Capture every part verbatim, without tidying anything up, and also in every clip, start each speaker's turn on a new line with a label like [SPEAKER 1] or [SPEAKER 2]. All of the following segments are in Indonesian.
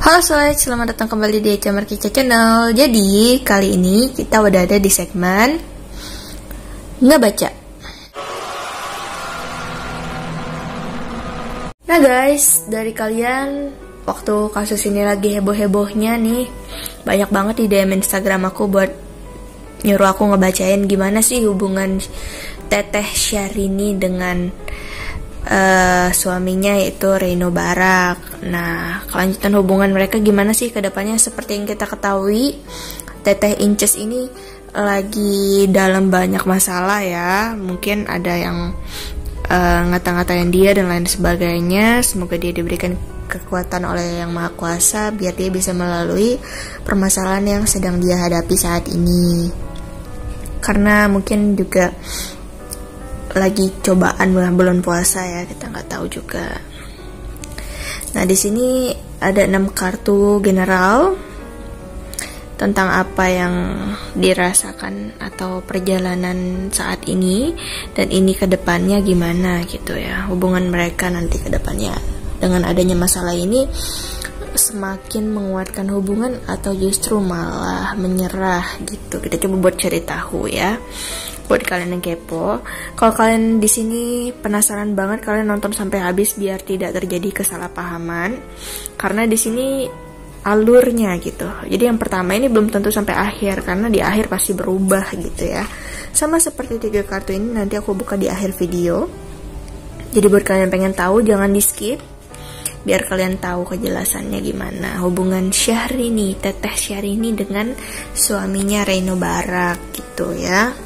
[SPEAKER 1] Halo sobat, selamat datang kembali di Camar Kica Channel. Jadi, kali ini kita udah ada di segmen nggak baca. Nah guys, dari kalian waktu kasus ini lagi heboh-hebohnya nih, banyak banget di D M Instagram aku buat nyuruh aku ngebacain gimana sih hubungan Teteh Syahrini dengan Uh, suaminya yaitu Reno Barak. Nah, kelanjutan hubungan mereka gimana sih ke depannya? Seperti yang kita ketahui, Teteh Inces ini lagi dalam banyak masalah ya. Mungkin ada yang uh, ngata-ngatain dia dan lain sebagainya. Semoga dia diberikan kekuatan oleh Yang Maha Kuasa biar dia bisa melalui permasalahan yang sedang dia hadapi saat ini. Karena mungkin juga lagi cobaan bulan puasa ya, kita nggak tahu juga. Nah, di sini ada enam kartu general tentang apa yang dirasakan atau perjalanan saat ini, dan ini ke depannya gimana gitu ya, hubungan mereka nanti ke depannya dengan adanya masalah ini semakin menguatkan hubungan atau justru malah menyerah gitu. Kita coba buat cari tahu ya. Buat kalian yang kepo, kalau kalian di sini penasaran banget, kalian nonton sampai habis biar tidak terjadi kesalahpahaman. Karena di sini alurnya gitu. Jadi yang pertama ini belum tentu sampai akhir, karena di akhir pasti berubah gitu ya. Sama seperti tiga kartu ini nanti aku buka di akhir video. Jadi buat kalian yang pengen tahu jangan di skip, biar kalian tahu kejelasannya gimana hubungan Syahrini, Teteh Syahrini dengan suaminya Reno Barak gitu ya.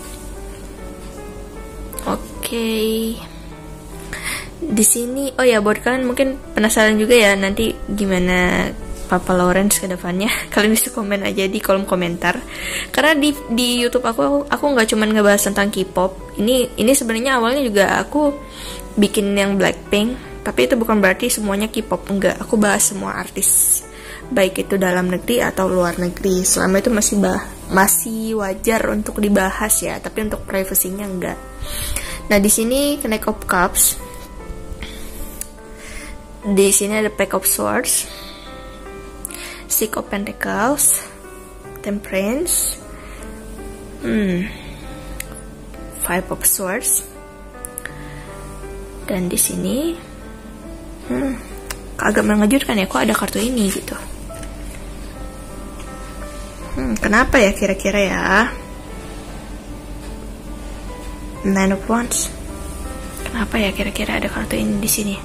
[SPEAKER 1] Oke, okay. Di sini, oh ya, buat kalian mungkin penasaran juga ya nanti gimana Papa Lawrence ke depannya. Kalian bisa komen aja di kolom komentar. Karena di di YouTube aku aku nggak cuman ngebahas tentang K-pop. Ini ini sebenarnya awalnya juga aku bikin yang Blackpink, tapi itu bukan berarti semuanya K-pop, enggak. Aku bahas semua artis, baik itu dalam negeri atau luar negeri. Selama itu masih bah masih wajar untuk dibahas ya, tapi untuk privasinya enggak. Nah, di sini Knight of Cups. Di sini ada Pack of Swords, Six of Pentacles, Temperance, hmm, Five of Swords, dan di sini, hmm, agak mengejutkan ya, kok ada kartu ini gitu. Hmm, kenapa ya kira-kira ya? Nine of Wands. Kenapa ya kira-kira ada kartu ini di sini?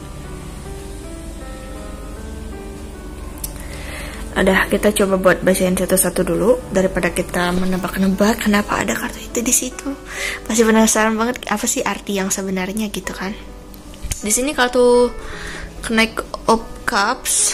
[SPEAKER 1] Udah, kita coba buat bacain satu-satu dulu daripada kita menebak-nebak kenapa ada kartu itu di situ. Pasti penasaran banget apa sih arti yang sebenarnya gitu kan? Di sini kartu Knight of Cups.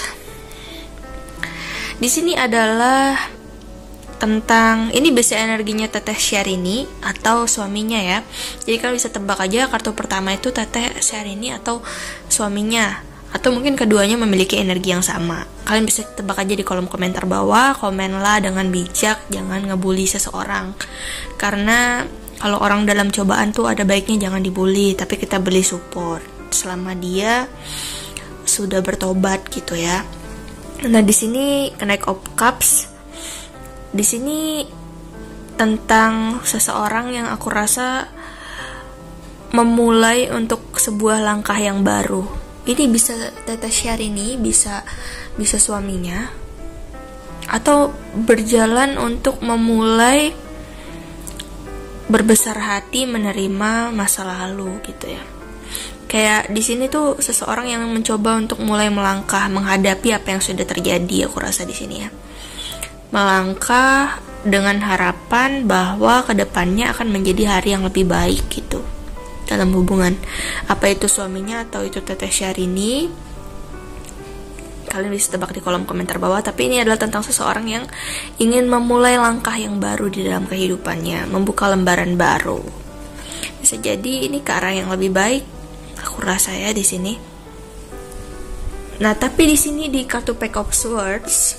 [SPEAKER 1] Di sini adalah tentang, ini biasa energinya Teteh Syahrini atau suaminya ya. Jadi kalian bisa tebak aja kartu pertama itu Teteh Syahrini atau suaminya, atau mungkin keduanya memiliki energi yang sama. Kalian bisa tebak aja di kolom komentar bawah. Komenlah dengan bijak, jangan ngebully seseorang. Karena kalau orang dalam cobaan tuh ada baiknya jangan dibully, tapi kita beli support selama dia sudah bertobat gitu ya. Nah, di sini Knight of Cups. Di sini tentang seseorang yang aku rasa memulai untuk sebuah langkah yang baru. Ini bisa Teteh Syahrini, bisa bisa suaminya, atau berjalan untuk memulai berbesar hati menerima masa lalu gitu ya. Kayak di sini tuh seseorang yang mencoba untuk mulai melangkah menghadapi apa yang sudah terjadi, aku rasa di sini ya. Melangkah dengan harapan bahwa kedepannya akan menjadi hari yang lebih baik gitu dalam hubungan. Apa itu suaminya atau itu Teteh Syahrini, kalian bisa tebak di kolom komentar bawah. Tapi ini adalah tentang seseorang yang ingin memulai langkah yang baru di dalam kehidupannya, membuka lembaran baru. Bisa jadi ini ke arah yang lebih baik, aku rasa ya di sini. Nah, tapi di sini di kartu Pack of Swords,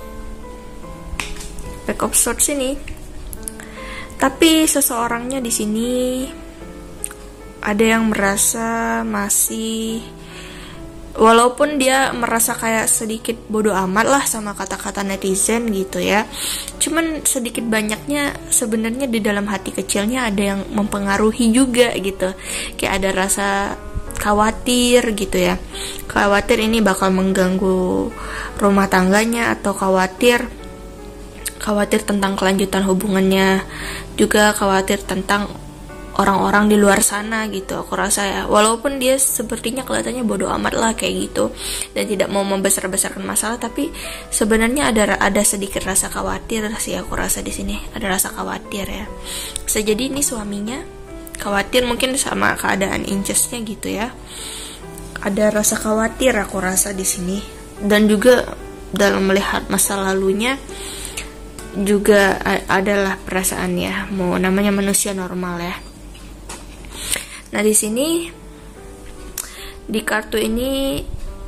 [SPEAKER 1] Pack of Swords ini, tapi seseorangnya di sini ada yang merasa masih walaupun dia merasa kayak sedikit bodoh amat lah sama kata-kata netizen gitu ya, cuman sedikit banyaknya sebenarnya di dalam hati kecilnya ada yang mempengaruhi juga gitu, kayak ada rasa khawatir gitu ya, khawatir ini bakal mengganggu rumah tangganya, atau khawatir khawatir tentang kelanjutan hubungannya, juga khawatir tentang orang-orang di luar sana gitu. Aku rasa ya, walaupun dia sepertinya kelihatannya bodoh amat lah kayak gitu dan tidak mau membesar-besarkan masalah, tapi sebenarnya ada ada sedikit rasa khawatir sih. Aku rasa di sini ada rasa khawatir ya. Bisa jadi ini suaminya khawatir mungkin sama keadaan incesnya gitu ya. Ada rasa khawatir aku rasa di sini, dan juga dalam melihat masa lalunya juga adalah perasaan ya, mau namanya manusia normal ya. Nah di sini di kartu ini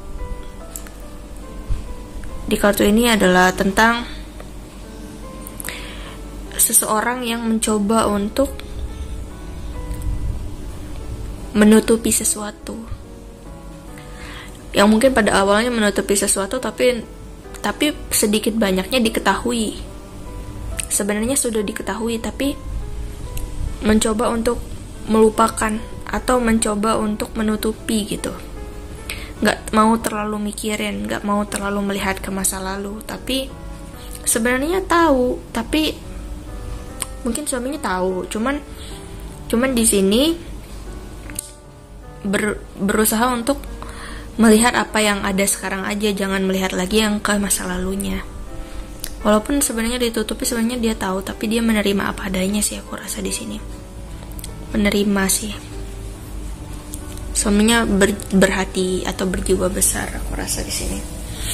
[SPEAKER 1] di kartu ini adalah tentang seseorang yang mencoba untuk menutupi sesuatu, yang mungkin pada awalnya menutupi sesuatu tapi tapi sedikit banyaknya diketahui. Sebenarnya sudah diketahui tapi mencoba untuk melupakan atau mencoba untuk menutupi gitu. Nggak mau terlalu mikirin, nggak mau terlalu melihat ke masa lalu, tapi sebenarnya tahu, tapi mungkin suaminya tahu, cuman cuman di sini ber, berusaha untuk melihat apa yang ada sekarang aja, jangan melihat lagi yang ke masa lalunya. Walaupun sebenarnya ditutupi, sebenarnya dia tahu, tapi dia menerima apa adanya sih, aku rasa di sini. Menerima sih. Suaminya ber, berhati atau berjiwa besar, aku rasa di sini.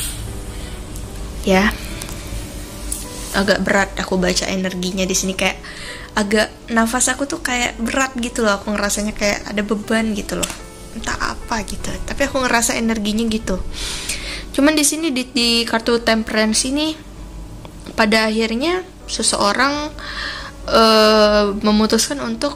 [SPEAKER 1] Ya. Agak berat aku baca energinya di sini, kayak agak nafas aku tuh kayak berat gitu loh, aku ngerasanya kayak ada beban gitu loh. Entah apa gitu. Tapi aku ngerasa energinya gitu. Cuman di sini di, di kartu Temperance ini pada akhirnya seseorang uh, memutuskan untuk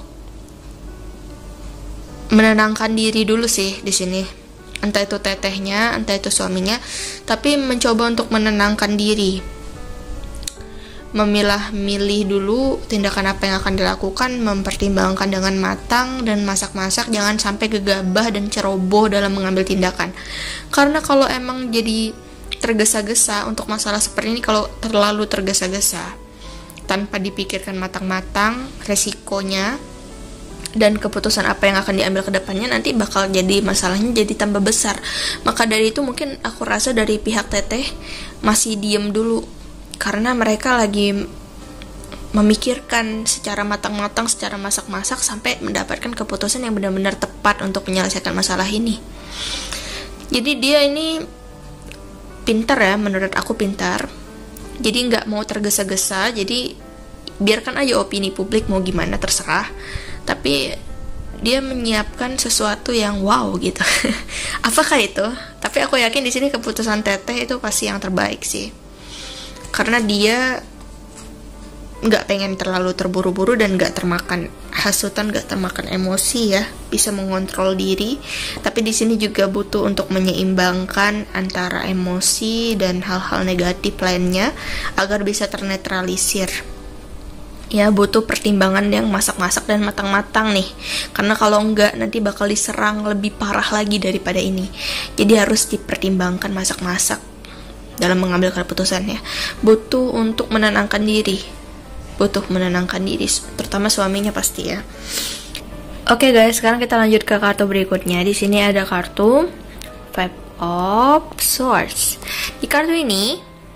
[SPEAKER 1] menenangkan diri dulu sih di sini. Entah itu tetehnya, entah itu suaminya, tapi mencoba untuk menenangkan diri. Memilah-milih dulu tindakan apa yang akan dilakukan, mempertimbangkan dengan matang dan masak-masak, jangan sampai gegabah dan ceroboh dalam mengambil tindakan. Karena kalau emang jadi tergesa-gesa untuk masalah seperti ini, kalau terlalu tergesa-gesa tanpa dipikirkan matang-matang resikonya dan keputusan apa yang akan diambil ke depannya, nanti bakal jadi masalahnya jadi tambah besar. Maka dari itu mungkin aku rasa dari pihak teteh masih diem dulu, karena mereka lagi memikirkan secara matang-matang, secara masak-masak sampai mendapatkan keputusan yang benar-benar tepat untuk menyelesaikan masalah ini. Jadi dia ini pintar ya, menurut aku pintar. Jadi nggak mau tergesa-gesa, jadi biarkan aja opini publik mau gimana terserah. Tapi dia menyiapkan sesuatu yang wow gitu. Apakah itu? Tapi aku yakin di sini keputusan teteh itu pasti yang terbaik sih. Karena dia nggak pengen terlalu terburu-buru dan nggak termakan hasutan, nggak termakan emosi ya, bisa mengontrol diri. Tapi di sini juga butuh untuk menyeimbangkan antara emosi dan hal-hal negatif lainnya agar bisa ternetralisir. Ya, butuh pertimbangan yang masak-masak dan matang-matang nih. Karena kalau enggak nanti bakal diserang lebih parah lagi daripada ini. Jadi harus dipertimbangkan masak-masak dalam mengambil keputusannya. Butuh untuk menenangkan diri. Butuh menenangkan diri, terutama suaminya pasti ya. Oke guys, sekarang kita lanjut ke kartu berikutnya. Di sini ada kartu Five of Swords. Di kartu ini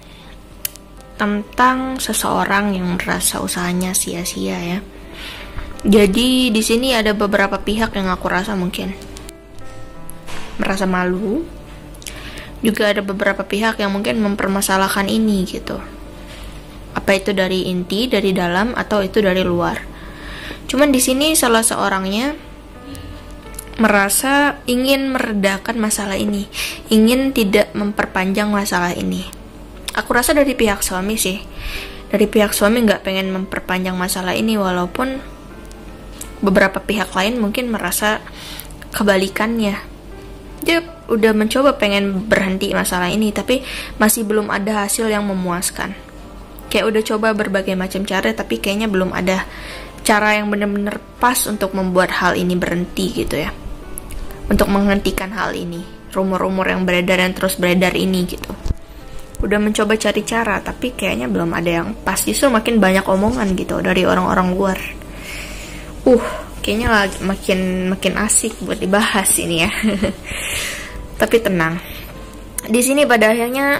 [SPEAKER 1] tentang seseorang yang merasa usahanya sia-sia ya. Jadi di sini ada beberapa pihak yang aku rasa mungkin merasa malu. Juga ada beberapa pihak yang mungkin mempermasalahkan ini gitu. Apa itu dari inti, dari dalam, atau itu dari luar. Cuman di sini salah seorangnya merasa ingin meredakan masalah ini, ingin tidak memperpanjang masalah ini. Aku rasa dari pihak suami sih, dari pihak suami nggak pengen memperpanjang masalah ini, walaupun beberapa pihak lain mungkin merasa kebalikannya. Dia udah mencoba pengen berhenti masalah ini, tapi masih belum ada hasil yang memuaskan. Kayak udah coba berbagai macam cara, tapi kayaknya belum ada cara yang benar-benar pas untuk membuat hal ini berhenti gitu ya, untuk menghentikan hal ini, rumor-rumor yang beredar yang terus beredar ini gitu. Udah mencoba cari cara, tapi kayaknya belum ada yang pas. Justru makin banyak omongan gitu dari orang-orang luar. Uh, kayaknya lagi makin makin asik buat dibahas ini ya. Tapi tenang. Di sini pada akhirnya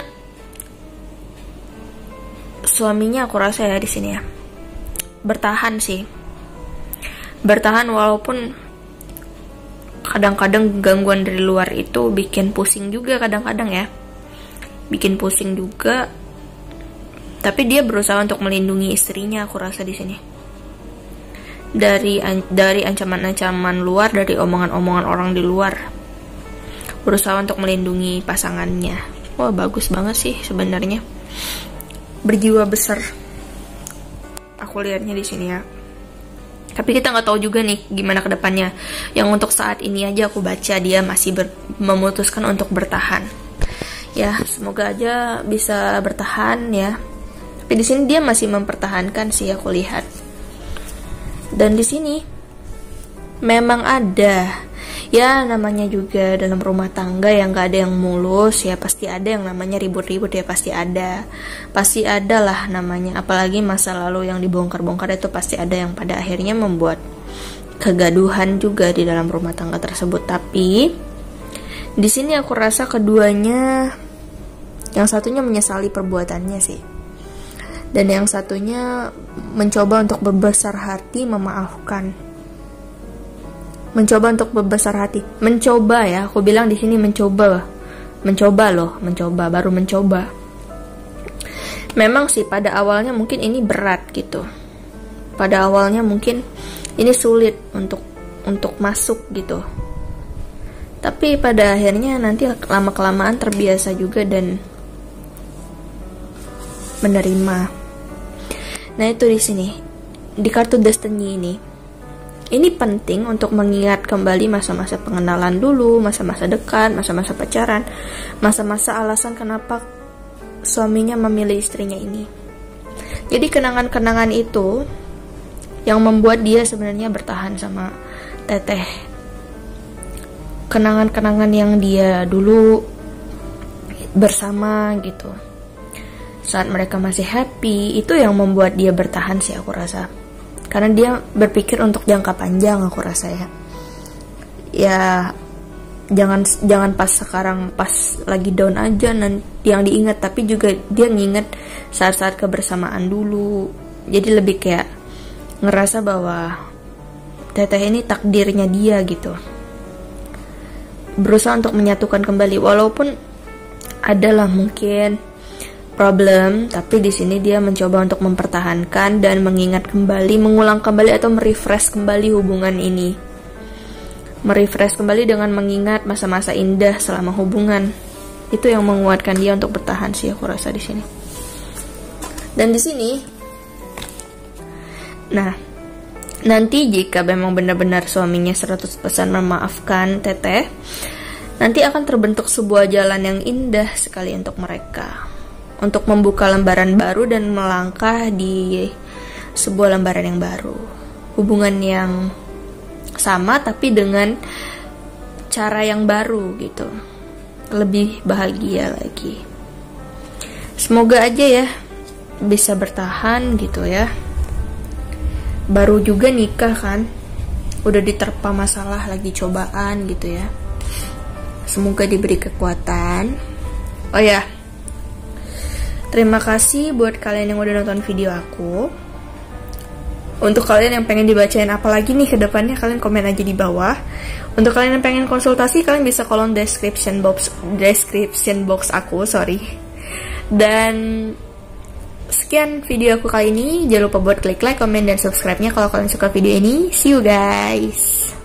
[SPEAKER 1] suaminya, aku rasa ya di sini ya, bertahan sih. Bertahan walaupun kadang-kadang gangguan dari luar itu bikin pusing juga kadang-kadang ya. Bikin pusing juga. Tapi dia berusaha untuk melindungi istrinya, aku rasa di sini. Dari dari ancaman-ancaman luar, dari omongan-omongan orang di luar. Berusaha untuk melindungi pasangannya. Wah, bagus banget sih sebenarnya. Berjiwa besar. Aku lihatnya di sini ya. Tapi kita nggak tahu juga nih gimana kedepannya. Yang untuk saat ini aja aku baca dia masih ber, memutuskan untuk bertahan. Ya, semoga aja bisa bertahan ya. Tapi di sini dia masih mempertahankan sih, aku lihat. Dan di sini memang ada ya, namanya juga dalam rumah tangga yang gak ada yang mulus ya, pasti ada yang namanya ribut-ribut ya, pasti ada. Pasti ada lah namanya, apalagi masa lalu yang dibongkar-bongkar itu pasti ada yang pada akhirnya membuat kegaduhan juga di dalam rumah tangga tersebut. Tapi di sini aku rasa keduanya, yang satunya menyesali perbuatannya sih, dan yang satunya mencoba untuk berbesar hati memaafkan. Mencoba untuk berbesar hati, mencoba ya, aku bilang di sini mencoba, mencoba loh, mencoba, baru mencoba. Memang sih pada awalnya mungkin ini berat gitu, pada awalnya mungkin ini sulit untuk untuk masuk gitu. Tapi pada akhirnya nanti lama kelamaan terbiasa juga dan menerima. Nah itu di sini di kartu Destiny ini. Ini penting untuk mengingat kembali masa-masa pengenalan dulu, masa-masa dekat, masa-masa pacaran, masa-masa alasan kenapa suaminya memilih istrinya ini. Jadi kenangan-kenangan itu yang membuat dia sebenarnya bertahan sama Teteh. Kenangan-kenangan yang dia dulu bersama gitu, saat mereka masih happy, itu yang membuat dia bertahan sih aku rasa. Karena dia berpikir untuk jangka panjang, aku rasa ya. Ya jangan jangan pas sekarang, pas lagi down aja nanti yang diingat, tapi juga dia nginget saat-saat kebersamaan dulu. Jadi lebih kayak ngerasa bahwa Teteh ini takdirnya dia gitu. Berusaha untuk menyatukan kembali, walaupun adalah mungkin problem, tapi di sini dia mencoba untuk mempertahankan dan mengingat kembali, mengulang kembali atau merefresh kembali hubungan ini. Merefresh kembali dengan mengingat masa-masa indah selama hubungan. Itu yang menguatkan dia untuk bertahan sih aku rasa di sini. Dan di sini, nah, nanti jika memang benar-benar suaminya seratus persen memaafkan Teteh, nanti akan terbentuk sebuah jalan yang indah sekali untuk mereka. Untuk membuka lembaran baru dan melangkah di sebuah lembaran yang baru. Hubungan yang sama tapi dengan cara yang baru gitu. Lebih bahagia lagi. Semoga aja ya bisa bertahan gitu ya. Baru juga nikah kan, udah diterpa masalah, lagi cobaan gitu ya. Semoga diberi kekuatan. Oh ya, terima kasih buat kalian yang udah nonton video aku. Untuk kalian yang pengen dibacain apa lagi nih ke depannya, kalian komen aja di bawah. Untuk kalian yang pengen konsultasi, kalian bisa kolom description box description box aku, sorry. Dan sekian video aku kali ini. Jangan lupa buat klik like, komen, dan subscribe-nya kalau kalian suka video ini. See you guys.